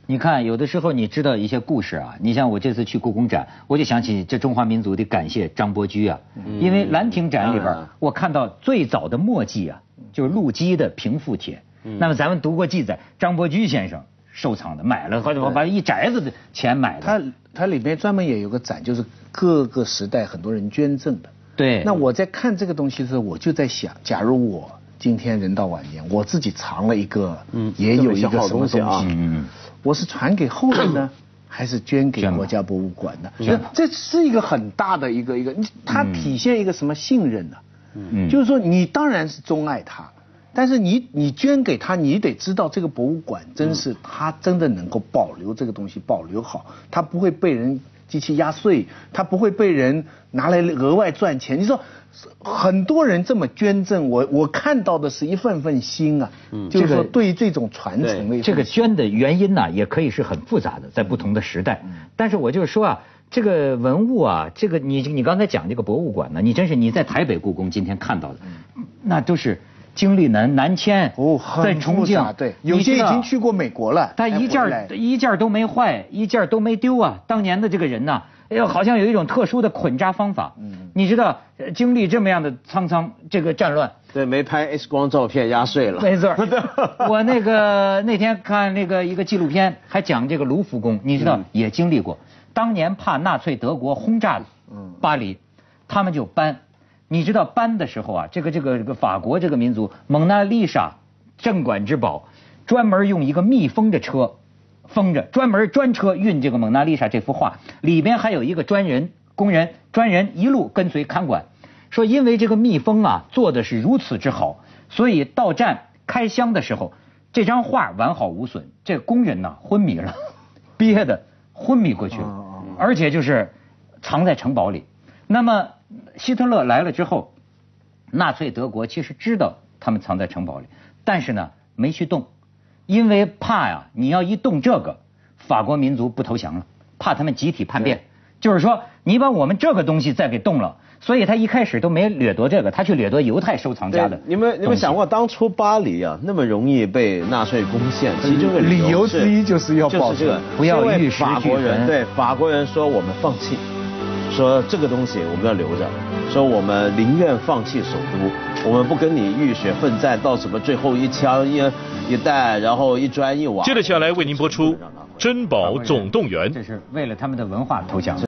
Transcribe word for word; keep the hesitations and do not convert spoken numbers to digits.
你看，有的时候你知道一些故事啊，你像我这次去故宫展，我就想起这中华民族得感谢张伯驹啊，嗯、因为兰亭展里边、嗯、我看到最早的墨迹啊，就是陆机的平复帖。嗯、那么咱们读过记载，张伯驹先生收藏的，买了好像把一宅子的钱买的。 他他里面专门也有个展，就是各个时代很多人捐赠的。 对。 那我在看这个东西的时候，我就在想，假如我今天人到晚年，我自己藏了一个，嗯，也有一个什么东西啊，嗯。我是传给后人呢，还是捐给国家博物馆呢？这这是一个很大的一个一个，它体现一个什么信任呢？嗯，就是说你当然是钟爱它，但是你你捐给他，你得知道这个博物馆真是它真的能够保留这个东西，保留好，它不会被人机器压碎，它不会被人拿来额外赚钱。你说很多人这么捐赠，我我看到的是一份份心啊，嗯，就是说对于这种传承的这个捐的原因呢、啊，也可以是很复杂的，在不同的时代。嗯、但是我就是说啊，这个文物啊，这个你你刚才讲这个博物馆呢，你真是你在台北故宫今天看到的，嗯、那都是经历南南迁哦， 在重庆， 对，有些已经去过美国了， 他一件一件都没坏，一件都没丢啊。当年的这个人呢、啊。哎呦，好像有一种特殊的捆扎方法。嗯，你知道，经历这么样的苍苍这个战乱， 对，没拍 X 光照片压碎了。 没错，我那个那天看那个一个纪录片，还讲这个卢浮宫，你知道、嗯、也经历过。当年怕纳粹德国轰炸巴黎，他们就搬。你知道搬的时候啊，这个这个这个法国这个民族，蒙娜丽莎镇馆之宝，专门用一个密封的车。封着，专门专车运这个蒙娜丽莎这幅画，里边还有一个专人工人专人一路跟随看管，说因为这个密封啊做的是如此之好，所以到站开箱的时候，这张画完好无损，这个工人呢、啊、昏迷了，憋的昏迷过去了，而且就是藏在城堡里。那么希特勒来了之后，纳粹德国其实知道他们藏在城堡里，但是呢没去动。因为怕呀，你要一动这个，法国民族不投降了，怕他们集体叛变。就是说，你把我们这个东西再给动了，所以他一开始都没掠夺这个，他去掠夺犹太收藏家的。 你们你们想过，当初巴黎啊那么容易被纳粹攻陷，其中的理由之一就是要保就是这个， 不要玉石法国人对法国人说我们放弃，说这个东西我们要留着，说我们宁愿放弃首都，我们不跟你浴血奋战到什么最后一枪一。一弹，然后一砖一瓦。 接着下来为您播出《珍宝总动员》， 这是为了他们的文化投降。